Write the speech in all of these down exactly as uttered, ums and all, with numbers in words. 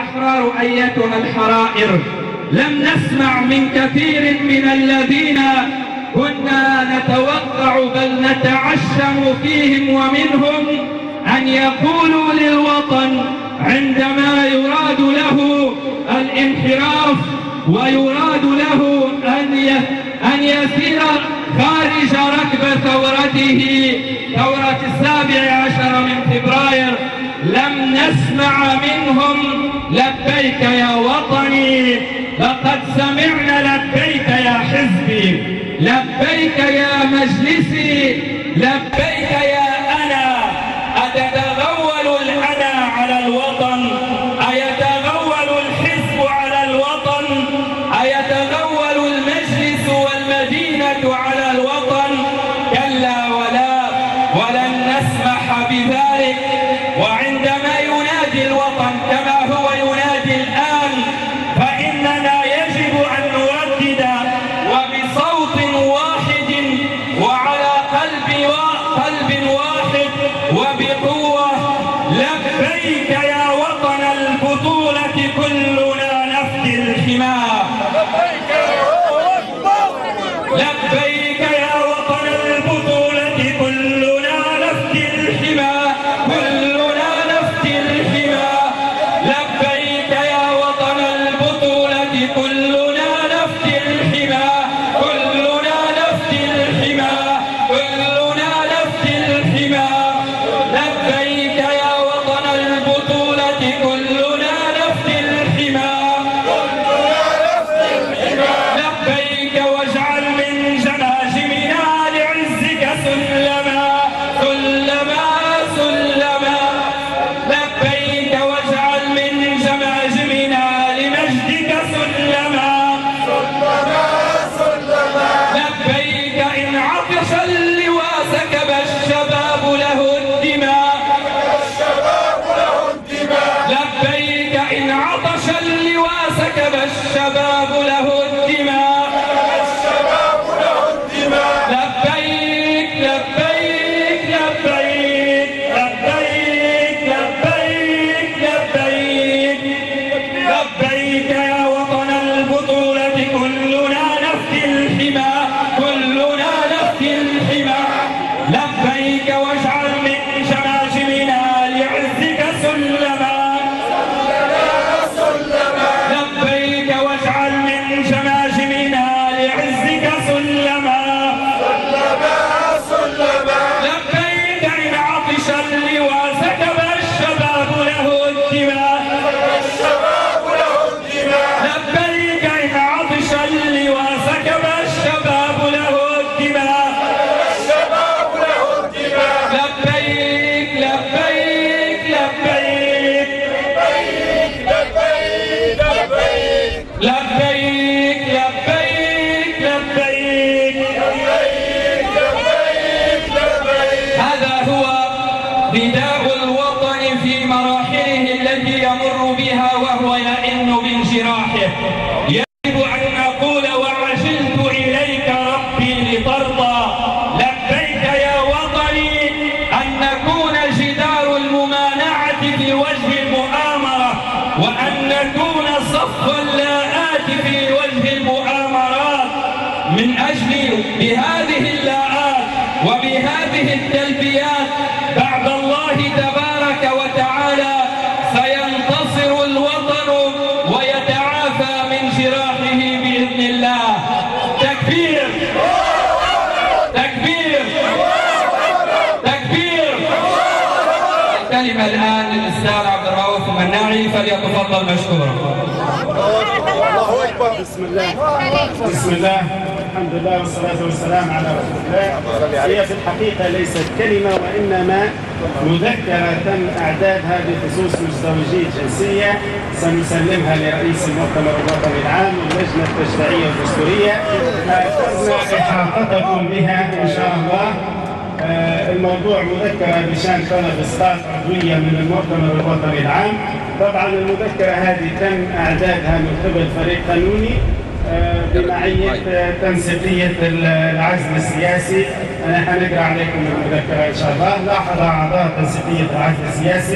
الأحرار أيتها الحرائر، لم نسمع من كثير من الذين كنا نتوقع بل نتعشم فيهم ومنهم أن يقولوا للوطن عندما يراد له الانحراف ويراد له أن أن يسير خارج ركب ثورته ثورة السابع عشر من فبراير، لم نسمع منهم لبيك يا وطني، لقد سمعنا لبيك يا حزبي، لبيك يا مجلسي، لبيك يا أنا. أتتغول الأنا على الوطن؟ أيتغول الحزب على الوطن؟ أيتغول المجلس والمدينة على الوطن؟ كلا ولا، ولن نسمح بذلك. وعندما ينادي الوطن كما هو ينادي الآن، فإننا يجب أن نردد وبصوت واحد وعلى قلب قلب واحد وبقوة: لبيك يا وطن البطولة، كلنا نفدي الحماة. لبيك يا وطن البطولة، كلنا نفدي الحماة، كلنا نفدي الحماة. لبيك يا وطن البطولة، كلنا نفدي الحماة، كلنا نفدي الحماة، كلنا نفدي الحماة. لبيك يا وطن البطولة، كلنا نفدي الحماة، كلنا نفدي الحماة. لبيك واجعل من جناجمنا لعزك سلما، سلما، سلما. لبيك واجعل من جناجمنا لمجدك سلما، سلما، سلما. لبيك إن عطش اللواء سكب الشباب له الدماء، الشباب له الدماء. لبيك إن عطش اللواء سكب الشباب له الدماء، الشباب له الدماء. لبيك لبيك لبيك لبيك لبيك لبيك لبيك يا وطن البطولة، كلنا نفدي الحماة، كلنا نفدي الحماة. لبيك واجعل من جناجمنا لعزك سلما، سلما. لبيك واجعل من جناجمنا لعزك سلما، سلما، سلما. لبيك إن عطش اللواء سكب الشباب له الدماء، الشباب له الدماء. لبيك إن عطش اللواء سكب الشباب له الدماء، الشباب له الدماء. لبيك لبيك لبيك لبيك لبيك لبيك لبيك لبيك لبيك لبيك لبيك. هذا هو نداء الوطن في مراحله التي يمر بها وهو يئن من جراحه. يجب أن نقول: وعجلت إليك ربي لترضى. لبيك يا وطني أن نكون جدار الممانعة في وجه المؤامرة، وأن نكون صف اللاءات في وجه المؤامرات، من أجل بهذه اللاءات وبهذه التلبيات بعد الله تبارك وتعالى سينتصر الوطن ويتعافى من جراحه بإذن الله. تكبير تكبير تكبير. الكلمة الآن للأستاذ عبد الرؤوف المناعي، فليتفضل مشكورا. الله أكبر. بسم الله بسم الله الحمد لله والصلاة والسلام على رسول الله. هي في الحقيقة ليست كلمة وإنما مذكرة تم إعدادها بخصوص مزدوجية جنسية، سنسلمها لرئيس المؤتمر الوطني العام واللجنة التشريعية والدستورية. أردنا إحاطتكم بها إن شاء الله. الموضوع مذكرة بشان طلب إسقاط عضوية من المؤتمر الوطني العام. طبعا المذكرة هذه تم إعدادها من قبل فريق قانوني بمعية تنسيقية العزل السياسي. أنا حنقرأ عليكم المذكرة إن شاء الله. لاحظ أعضاء تنسيقية العزل السياسي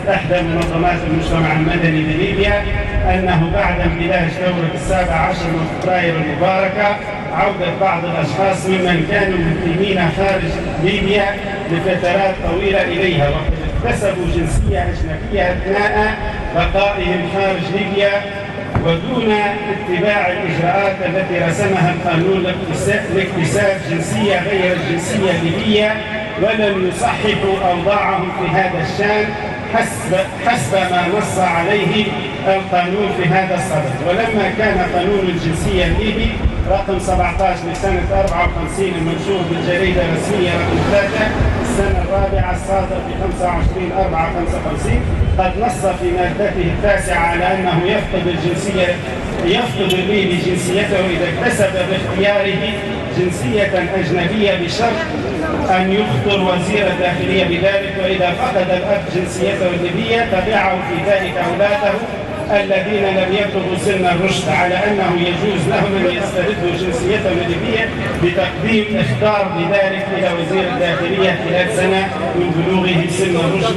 إحدى منظمات المجتمع المدني بليبيا أنه بعد امتلاك ثورة السابع عشر من فبراير المباركة عودة بعض الأشخاص ممن كانوا مقيمين خارج ليبيا لفترات طويلة إليها، وقد اكتسبوا جنسية أجنبية أثناء بقائهم خارج ليبيا ودون اتباع الإجراءات التي رسمها القانون لاكتساب جنسية غير الجنسية الليبية، ولم يصححوا أوضاعهم في هذا الشأن حسب حسب ما نص عليه القانون في هذا الصدد. ولما كان قانون الجنسية الليبي رقم سبعة عشر لسنة أربعة وخمسين المنشور بالجريدة الرسمية رقم ثلاثة السنة الرابعة الصادر في خمسة وعشرين أربعة خمسة وخمسين قد نص في مادته التاسعة على أنه يفقد الجنسية يفقد الليبي جنسيته إذا اكتسب باختياره جنسية أجنبية بشرط أن يخطر وزير الداخلية بذلك، وإذا فقد الأب جنسيته الليبية تبعه في ذلك أولاده الذين لم يبلغوا سن الرشد، على أنه يجوز لهم أن يستردوا جنسيتهم الليبية بتقديم إخطار بذلك إلى وزير الداخلية خلال سنة من بلوغه سن الرشد،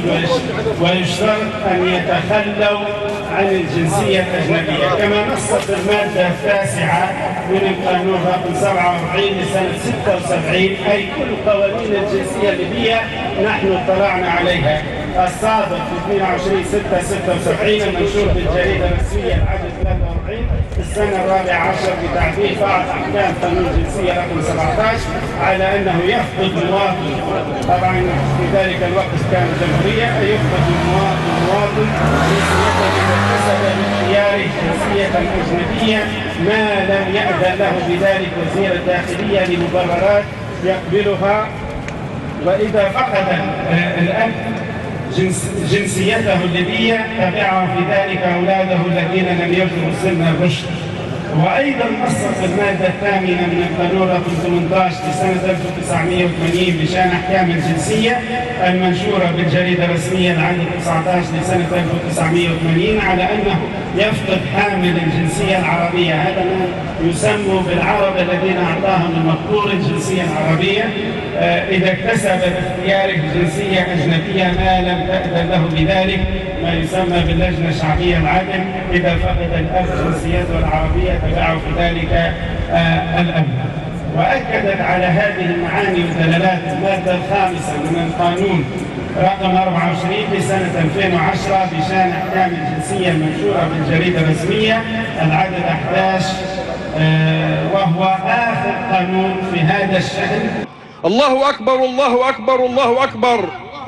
ويشترط أن يتخلوا عن الجنسية الأجنبية كما نصت المادة التاسعة من القانون رقم سبعة وأربعين لسنة ستة وسبعين، أي كل قوانين الجنسية الليبية نحن اطلعنا عليها، الصادر في اثنين وعشرين ستة ستة وسبعين المنشور بالجريدة الرسمية العدد ثلاثة وأربعين السنة الرابعة عشر بتعديل بعض أحكام قانون الجنسية رقم سبعة عشر على أنه يفقد مواطن، طبعا في ذلك الوقت كانت جمهورية، يفقد المواطن مواطن جنسيته إذا اكتسب باختياره جنسية أجنبية ما لم يأذن له بذلك وزير الداخلية لمبررات يقبلها، وإذا فقد الأب جنس جنسيته الليبية تبعه في ذلك أولاده الذين لم يبلغوا سن الرشد. وأيضا نصت المادة الثامنة من القانون رقم ثمانية عشر لسنة ألف وتسعمائة وثمانين بشأن أحكام الجنسية المنشورة بالجريدة الرسمية العدد تسعة عشر لسنة ألف وتسعمائة وثمانين على أنه يفقد حامل الجنسية العربية، هذا ما يسمى بالعرب الذين أعطاهم المقدور الجنسية العربية إذا اكتسب باختياره جنسية أجنبية ما لم تأذن له بذلك، ما يسمى باللجنة الشعبية العدل، إذا فقد الأب جنسيته العربية تبعه في ذلك آه الأب. وأكدت على هذه المعاني ودلالات المادة الخامسة من القانون رقم أربعة وعشرين لسنة ألفين وعشرة بشأن أحكام الجنسية المنشورة بالجريدة الرسمية العدد أحد عشر آه وهو آخر قانون في هذا الشأن. الله أكبر الله أكبر الله أكبر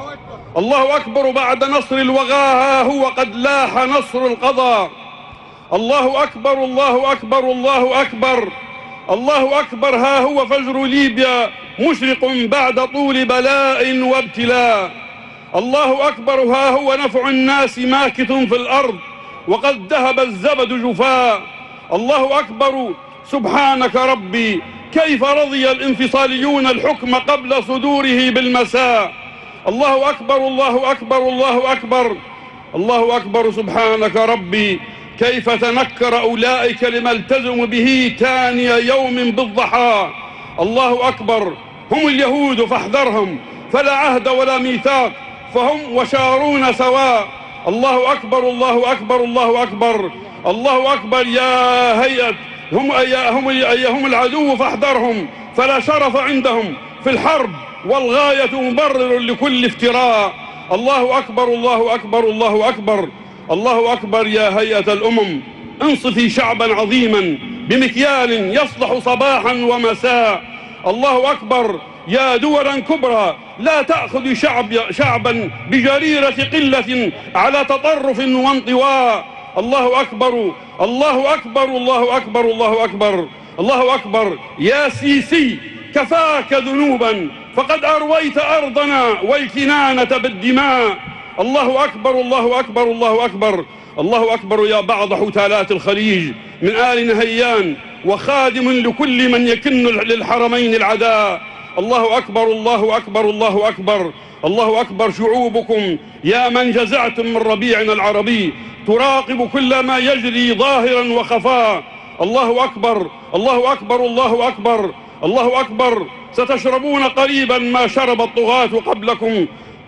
الله أكبر بعد نصر الوغى هو قد لاح نصر القضاء. الله أكبر الله أكبر الله أكبر الله أكبر ها هو فجر ليبيا مشرق بعد طول بلاء وابتلاء. الله أكبر ها هو نفع الناس ماكث في الأرض وقد ذهب الزبد جفاء. الله أكبر سبحانك ربي كيف رضي الانفصاليون الحكم قبل صدوره بالمساء. الله أكبر الله أكبر الله أكبر الله أكبر سبحانك ربي كيف تنكر أولئك لما التزموا به تاني يوم بالضحى. الله أكبر هم اليهود فاحذرهم فلا عهد ولا ميثاق فهم وشارون سواء. الله أكبر الله أكبر الله أكبر الله أكبر يا هيئة هم هم هم العدو فاحذرهم فلا شرف عندهم في الحرب والغاية مبرر لكل افتراء. الله أكبر الله أكبر الله أكبر الله أكبر يا هيئة الأمم انصفي شعبا عظيما بمكيال يصلح صباحا ومساء. الله أكبر يا دولا كبرى لا تأخذ شعب شعبا بجريرة قلة على تطرف وانطواء. الله أكبر الله أكبر الله أكبر الله أكبر الله أكبر يا سيسي كفاك ذنوبا فقد أرويت أرضنا والكنانة بالدماء. الله أكبر الله أكبر الله أكبر الله أكبر يا بعض حتالات الخليج من آل نهيان وخادم لكل من يكن للحرمين العداء. الله أكبر الله أكبر الله أكبر الله أكبر شعوبكم يا من جزعتم من ربيعنا العربي تراقب كل ما يجري ظاهرا وخفاء. الله أكبر الله أكبر الله أكبر الله أكبر ستشربون قريبا ما شرب الطغاة قبلكم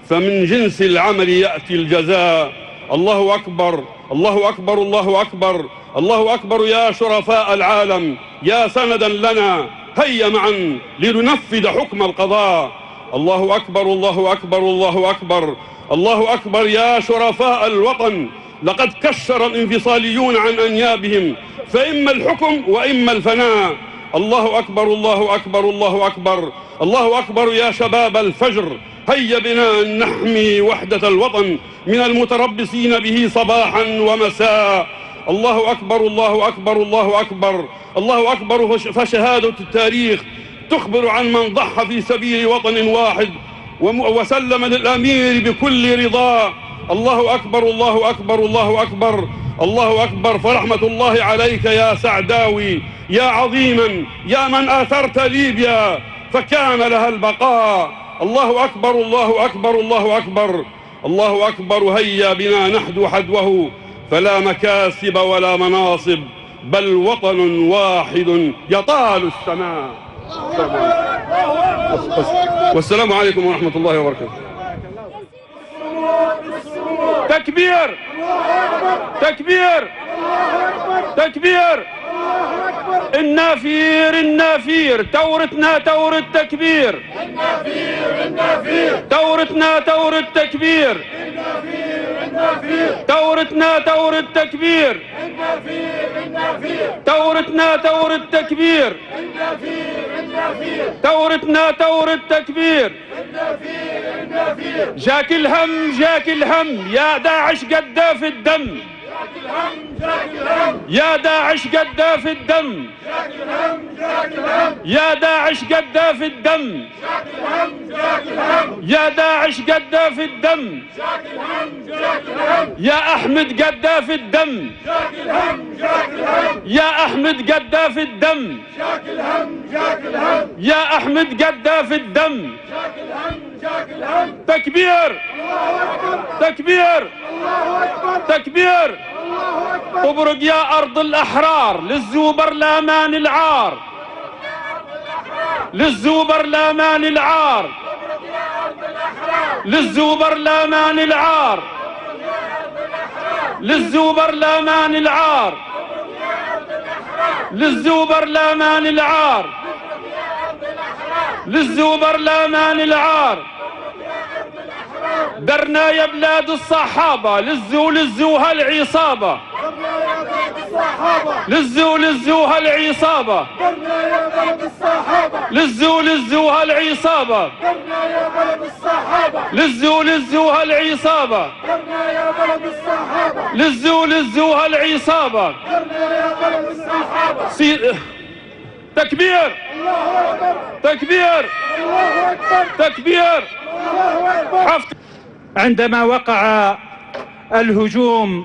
فمن جنس العمل يأتي الجزاء. الله أكبر، الله أكبر، الله أكبر، الله أكبر يا شرفاء العالم، يا سندا لنا، هيا معا لننفذ حكم القضاء. الله أكبر، الله أكبر، الله أكبر، الله أكبر يا شرفاء الوطن. لقد كشر الانفصاليون عن أنيابهم، فإما الحكم وإما الفناء. الله أكبر، الله أكبر، الله أكبر، الله أكبر يا شباب الفجر، هيا بنا أن نحمي وحدة الوطن من المتربصين به صباحا ومساء. الله أكبر، الله أكبر، الله أكبر، الله أكبر. فشهادة التاريخ تخبر عن من ضحى في سبيل وطن واحد وسلم للأمير بكل رضا. الله أكبر، الله أكبر، الله أكبر، الله أكبر. فرحمة الله عليك يا سعداوي، يا عظيما، يا من آثرت ليبيا فكان لها البقاء. الله أكبر، الله أكبر، الله أكبر، الله أكبر. هيا بنا نحدو حدوه، فلا مكاسب ولا مناصب، بل وطن واحد يطال السماء. والسلام عليكم ورحمة الله وبركاته. تكبير، تكبير، تكبير. النافير، النافير، تورتنا تور التكبير. النافير، النافير، تورتنا تور التكبير. النافير، النافير، تورتنا تور التكبير. النافير، النافير، تورتنا تور التكبير. النافير، النافير، تورتنا تور التكبير. النافير، النافير، جاك الهم، جاك الهم، يا داعش قذاف الدم. يا داعش قذاف الدم، يا داعش قذاف الدم، يا داعش قذاف الدم، يا أحمد قذاف الدم، يا أحمد قذاف الدم، يا أحمد قذاف الدم. تكبير، تكبير، تكبير. ابرق يا أرض الأحرار، للزوبر لامان العار، للزوبر لامان العار، للزوبر لامان العار، للزوبر لامان العار، للزوبر لامان العار، للزوبر لامان العار. درنا يا بلاد الصحابة، للزو للزوها العصابة، للزو للزوها العصابة، للزو للزوها العصابة، للزو للزوها العصابة، للزو للزوها العصابة. تكبير، تكبير، تكبير. عندما وقع الهجوم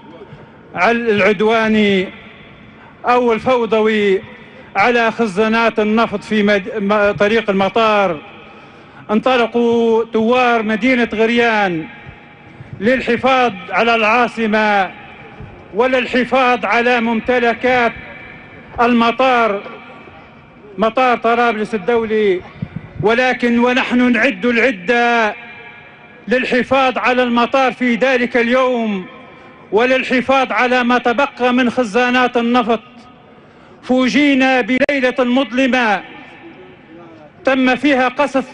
العدواني أو الفوضوي على خزانات النفط في مد... طريق المطار، انطلقوا ثوار مدينة غريان للحفاظ على العاصمة وللحفاظ على ممتلكات المطار، مطار طرابلس الدولي. ولكن ونحن نعد العدة للحفاظ على المطار في ذلك اليوم وللحفاظ على ما تبقى من خزانات النفط، فوجئنا بليلة مظلمة تم فيها قصف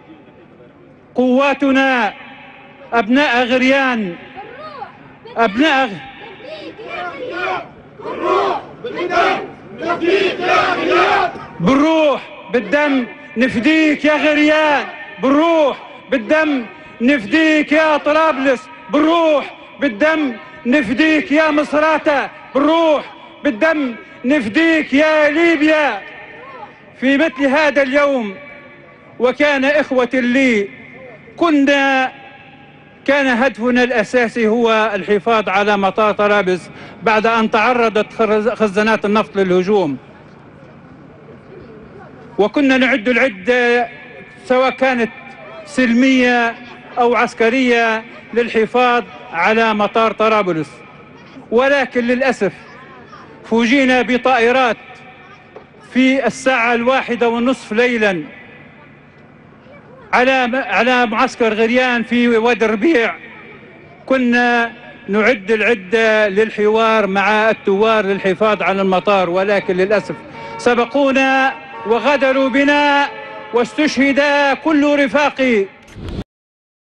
قواتنا أبناء غريان، أبناء بالروح بالدم نفديك يا غريان، بالروح بالدم نفديك يا طرابلس، بالروح بالدم نفديك يا مصراتة، بالروح بالدم نفديك يا ليبيا. في مثل هذا اليوم وكان إخوة لي كنا كان هدفنا الأساسي هو الحفاظ على مطار طرابلس بعد أن تعرضت خزانات النفط للهجوم، وكنا نعد العدة سواء كانت سلمية أو عسكرية للحفاظ على مطار طرابلس. ولكن للأسف فوجئنا بطائرات في الساعة الواحدة والنصف ليلا على على معسكر غريان في وادي الربيع. كنا نعد العدة للحوار مع الثوار للحفاظ على المطار، ولكن للأسف سبقونا وغدروا بنا واستشهد كل رفاقي